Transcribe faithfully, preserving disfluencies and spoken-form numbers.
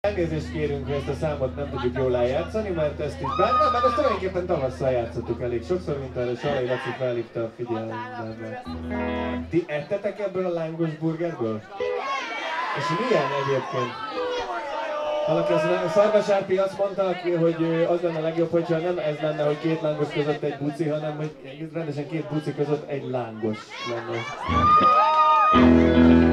Elnézést kérünk, hogy ezt a számot nem tudjuk jól eljátszani, mert ezt itt bár nem, mert ezt tulajdonképpen tavasszal játszottuk elég sokszor, mint erre Salai Laci felhívta a figyelmet. Ti ettetek ebből a lángos burgerből? És milyen egyébként? Valaki azt, a Szarvasárpi azt mondta, hogy az lenne legjobb, hogyha nem ez lenne, hogy két lángos között egy buci, hanem hogy rendesen két buci között egy lángos lenne.